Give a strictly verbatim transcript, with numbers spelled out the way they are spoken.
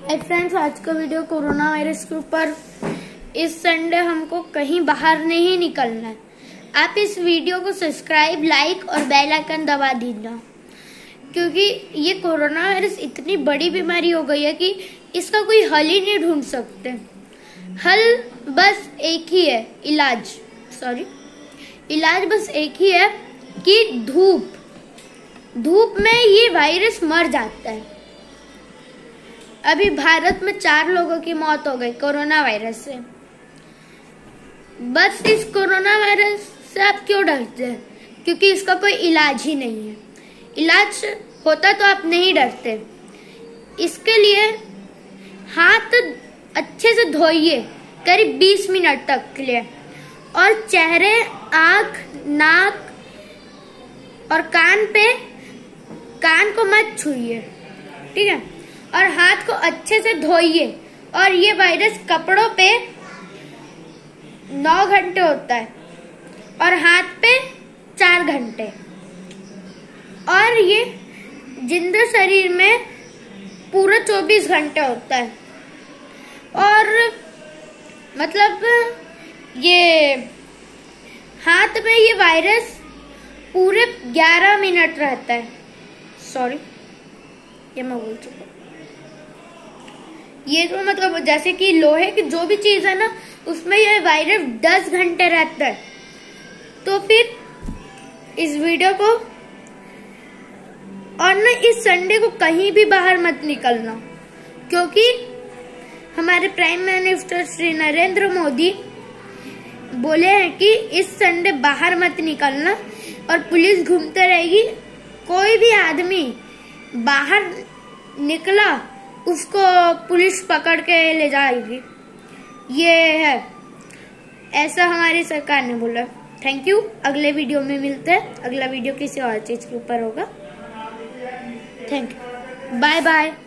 Hi friends, आज का video corona virus के ऊपर। इस संडे हमको कहीं बाहर नहीं निकलना है। आप इस वीडियो को सब्सक्राइब, लाइक और बेल आइकन दबा दीजिए, क्योंकि ये कोरोना वायरस इतनी बड़ी बीमारी हो गई है कि इसका कोई हल ही नहीं ढूंढ सकते। हल बस एक ही है, इलाज सॉरी इलाज बस एक ही है कि धूप धूप में ये वायरस मर जाता है। अभी भारत में चार लोगों की मौत हो गई कोरोना वायरस से। बस इस कोरोना वायरस से आप क्यों डरते हैं? क्योंकि इसका कोई इलाज ही नहीं है। इलाज होता तो आप नहीं डरते। इसके लिए हाथ अच्छे से धोइए करीब बीस मिनट तक के लिए, और चेहरे, आंख, नाक और कान पे कान को मत छूइए, ठीक है? और हाथ को अच्छे से धोइए। और ये वायरस कपड़ों पे नौ घंटे होता है और हाथ पे चार घंटे, और ये जिंदा शरीर में पूरा चौबीस घंटे होता है। और मतलब ये हाथ में ये वायरस पूरे ग्यारह मिनट रहता है। सॉरी ये मैं बोल चुका। ये तो मतलब जैसे कि लोहे की जो भी चीज है ना, उसमें ये वायरस दस घंटे रहता है। तो फिर इस वीडियो को और ना इस संडे को कहीं भी बाहर मत निकलना, क्योंकि हमारे प्राइम मिनिस्टर श्री नरेंद्र मोदी बोले हैं कि इस संडे बाहर मत निकलना, और पुलिस घूमते रहेगी। कोई भी आदमी बाहर निकला उसको पुलिस पकड़ के ले जाएगी। ये है, ऐसा हमारी सरकार ने बोला। Thank you. अगले वीडियो में मिलते हैं। अगला वीडियो किसी और चीज के ऊपर होगा। Thank you. Bye bye.